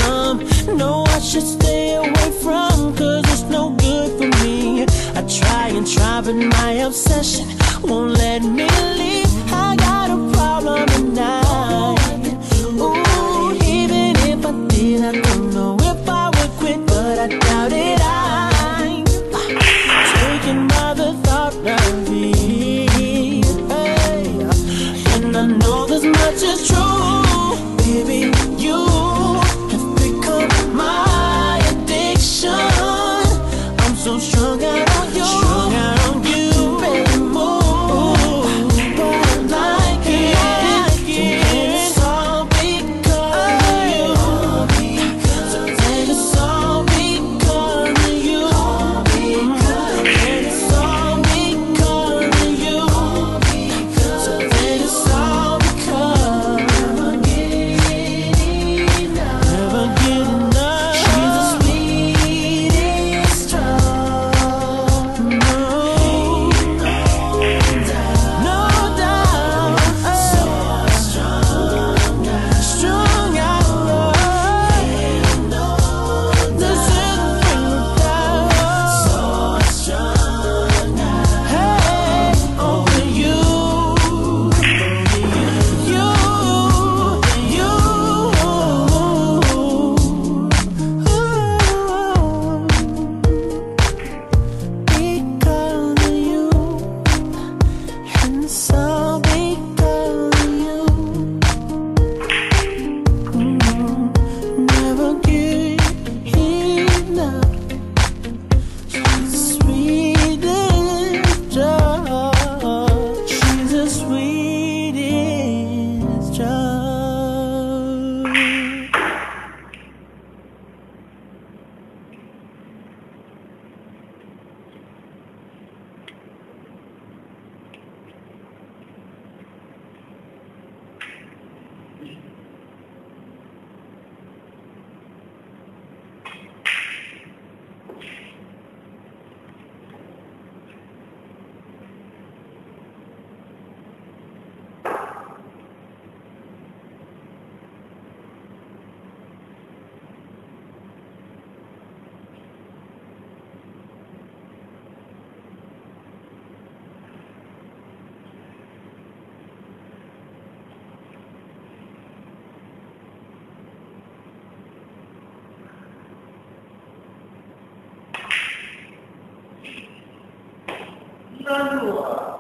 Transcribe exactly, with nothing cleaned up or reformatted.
some. No, I should stay away from, cause it's no good for me. I try and try, but my obsession won't let me leave. I got a problem tonight. Ooh, even if I did, I don't know if I would quit, but I doubt it. I'm taken by the thought of it, hey. And I know this much is true, baby. You have become my addiction. I'm so strung out on you, strung out on you. Baby, move, but I like it, like it. It's all because of you. So take it's all because of you. It's all because of you. So take it's all because. Never get enough. She's the sweetest drug. No, no doubt. So strong, strong out love. This is the thing without. So strong. Hey, over you, you, you. Because of you, and it's all because of you. Mm, never get enough. She's the sweetest drug. She's the sweetest drug. Snooker.